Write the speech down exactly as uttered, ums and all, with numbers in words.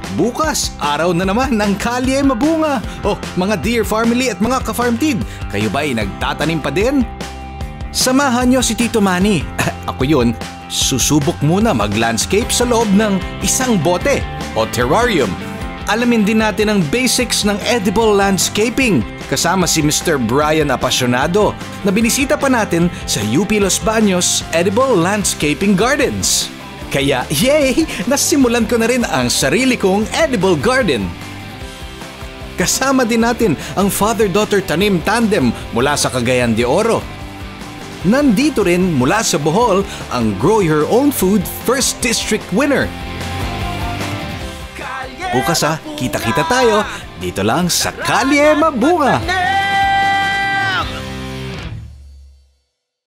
Bukas, araw na naman ng Kalye Mabunga. Oh, mga Dear Family at mga ka-farmtid, kayo ba ay nagtatanim pa din? Samahan nyo si Tito Manny. Ako yun, susubok muna mag-landscape sa loob ng isang bote o terrarium. Alamin din natin ang basics ng edible landscaping kasama si Mister Brian Apasionado na binisita pa natin sa U P Los Baños Edible Landscaping Gardens. Kaya yay! Nasimulan ko na rin ang sarili kong edible garden. Kasama din natin ang father-daughter tanim tandem mula sa Cagayan de Oro. Nandito rin mula sa Bohol ang Grow Your Own Food First District winner. Bukas ha, kita-kita tayo dito lang sa Kalye Mabunga.